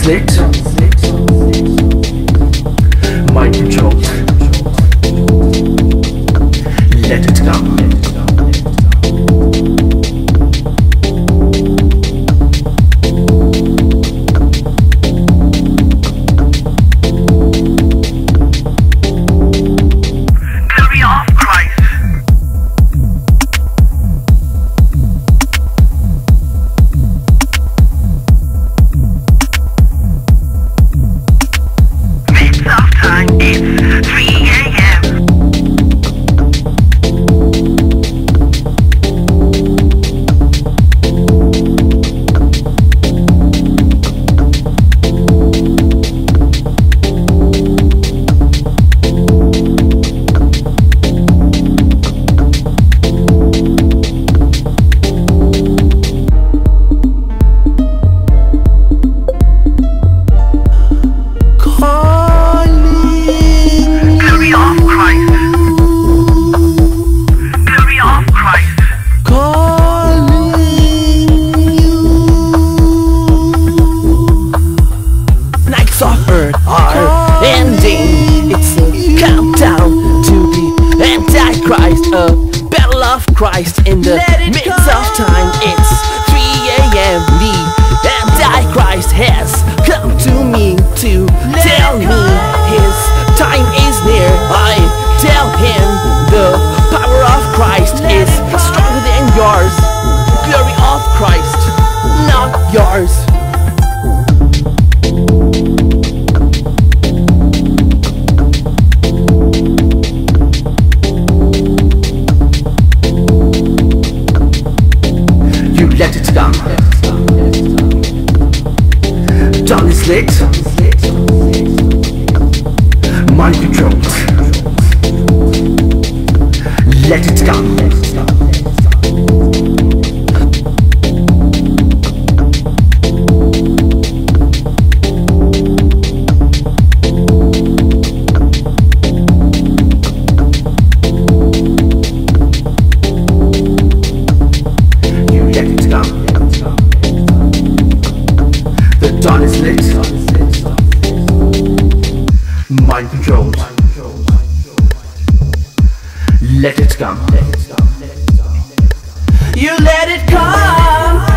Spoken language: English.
lit. Mind controlled. Let it come. Are ending. It's a countdown to the Antichrist, a battle of Christ in the midst of time. It's 3 a.m. The Antichrist has come to me to tell me his time is near. I tell him the power of Christ is stronger than yours. Glory of Christ, not yours. Let it come. Dawn is lit. Mind controlled. Let it come. The dawn is lit. Mind controlled. Let it come. You let it come.